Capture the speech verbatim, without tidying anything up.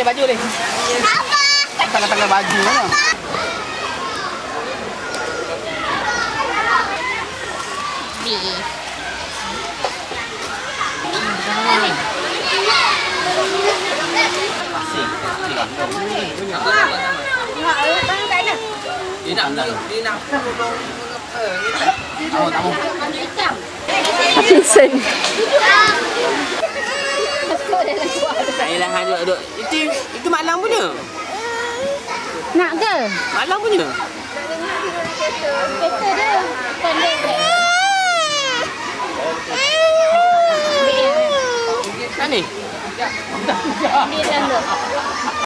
leh, baju leh. Apa? Tanggal-tanggal baju mana? Bi. Asing. Đi nằm đi nằm. Tahu, tahu. Asing. Ayolah hang duduk duduk. Itu itu malam punya. Nak ke? Malam punya. Kereta dia. Pendek. Kan ni? Dia dah.